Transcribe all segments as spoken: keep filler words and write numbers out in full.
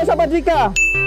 Halo Sahabat Wika,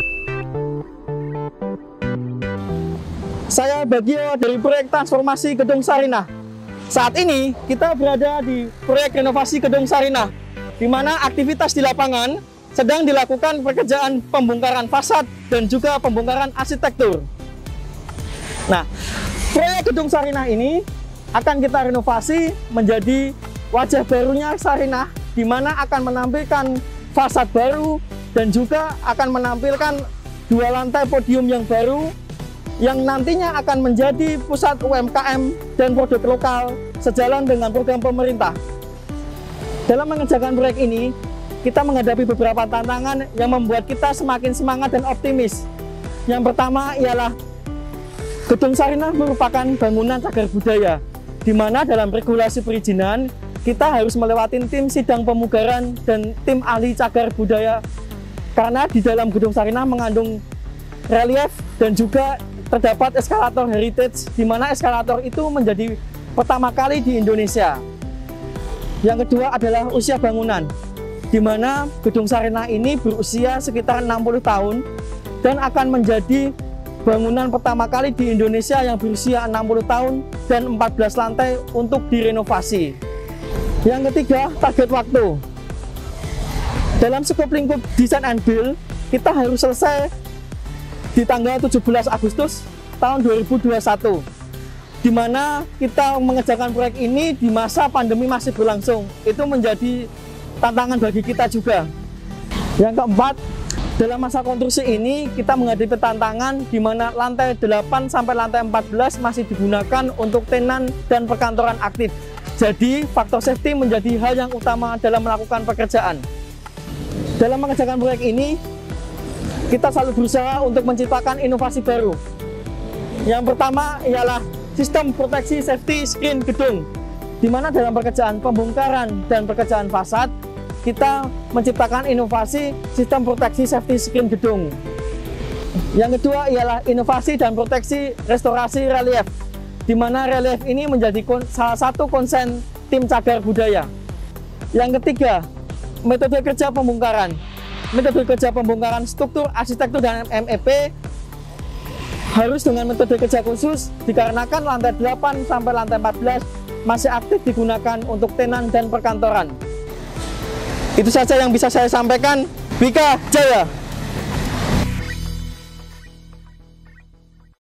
saya Bagio dari proyek transformasi Gedung Sarinah. Saat ini kita berada di proyek renovasi Gedung Sarinah, di mana aktivitas di lapangan sedang dilakukan pekerjaan pembongkaran fasad dan juga pembongkaran arsitektur. Nah, proyek Gedung Sarinah ini akan kita renovasi menjadi wajah barunya Sarinah, di mana akan menampilkan fasad baru dan juga akan menampilkan dua lantai podium yang baru yang nantinya akan menjadi pusat U M K M dan produk lokal sejalan dengan program pemerintah. Dalam mengerjakan proyek ini, kita menghadapi beberapa tantangan yang membuat kita semakin semangat dan optimis. Yang pertama ialah Gedung Sarinah merupakan bangunan cagar budaya, di mana dalam regulasi perizinan kita harus melewati tim sidang pemugaran dan tim ahli cagar budaya, karena di dalam Gedung Sarinah mengandung relief dan juga terdapat eskalator heritage, di mana eskalator itu menjadi pertama kali di Indonesia. Yang kedua adalah usia bangunan, di mana Gedung Sarinah ini berusia sekitar enam puluh tahun dan akan menjadi bangunan pertama kali di Indonesia yang berusia enam puluh tahun dan empat belas lantai untuk direnovasi. Yang ketiga, target waktu. Dalam skop lingkup desain and build, kita harus selesai di tanggal tujuh belas Agustus tahun dua ribu dua puluh satu, di mana kita mengerjakan proyek ini di masa pandemi masih berlangsung. Itu menjadi tantangan bagi kita juga. Yang keempat, dalam masa konstruksi ini kita menghadapi tantangan di mana lantai delapan sampai lantai empat belas masih digunakan untuk tenan dan perkantoran aktif. Jadi faktor safety menjadi hal yang utama dalam melakukan pekerjaan. Dalam mengerjakan proyek ini, kita selalu berusaha untuk menciptakan inovasi baru. Yang pertama ialah sistem proteksi safety screen gedung, di mana dalam pekerjaan pembongkaran dan pekerjaan fasad, kita menciptakan inovasi sistem proteksi safety screen gedung. Yang kedua ialah inovasi dan proteksi restorasi relief, di mana relief ini menjadi salah satu konsen tim cagar budaya. Yang ketiga, metode kerja pembongkaran. Metode kerja pembongkaran struktur, arsitektur, dan M E P harus dengan metode kerja khusus dikarenakan lantai delapan sampai lantai empat belas masih aktif digunakan untuk tenan dan perkantoran. Itu saja yang bisa saya sampaikan. Wika Jaya.